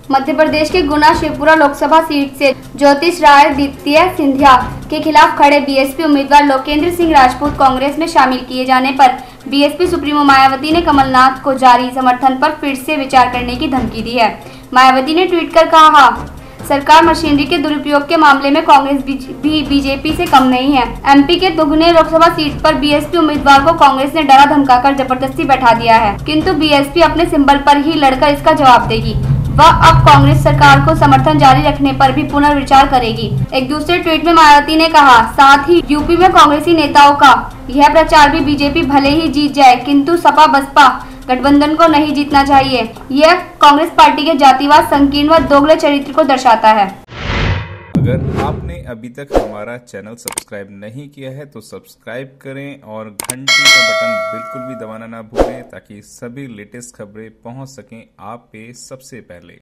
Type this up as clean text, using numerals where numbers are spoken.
मध्य प्रदेश के गुना शिवपुरा लोकसभा सीट से ज्योतिष राय द्वितीय सिंधिया के खिलाफ खड़े बीएसपी उम्मीदवार लोकेंद्र सिंह राजपूत कांग्रेस में शामिल किए जाने पर बीएसपी सुप्रीमो मायावती ने कमलनाथ को जारी समर्थन पर फिर से विचार करने की धमकी दी है। मायावती ने ट्वीट कर कहा, सरकार मशीनरी के दुरुपयोग के मामले में कांग्रेस भी बीजेपी से कम नहीं है। एमपी के दुगने लोकसभा सीट पर बीएसपी उम्मीदवार को कांग्रेस ने डरा धमकाकर जबरदस्ती बैठा दिया है, किंतु बीएसपी अपने सिंबल पर ही लड़कर इसका जवाब देगी। वह अब कांग्रेस सरकार को समर्थन जारी रखने पर भी पुनर्विचार करेगी। एक दूसरे ट्वीट में मायावती ने कहा, साथ ही यूपी में कांग्रेसी नेताओं का यह प्रचार भी बीजेपी भले ही जीत जाए किंतु सपा बसपा गठबंधन को नहीं जीतना चाहिए। यह कांग्रेस पार्टी के जातिवाद, संकीर्ण व दोगले चरित्र को दर्शाता है। अगर आपने अभी तक हमारा चैनल सब्सक्राइब नहीं किया है तो सब्सक्राइब करें और घंटी का बटन बिल्कुल भी दबाना ना भूलें ताकि सभी लेटेस्ट खबरें पहुंच सकें आप पे सबसे पहले।